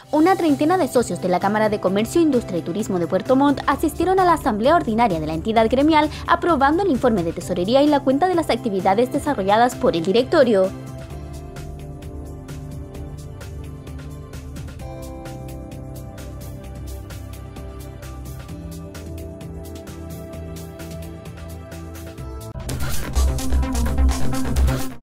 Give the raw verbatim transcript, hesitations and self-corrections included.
Una treintena de socios de la Cámara de Comercio, Industria y Turismo de Puerto Montt asistieron a la asamblea ordinaria de la entidad gremial aprobando el informe de tesorería y la cuenta de las actividades desarrolladas por el directorio.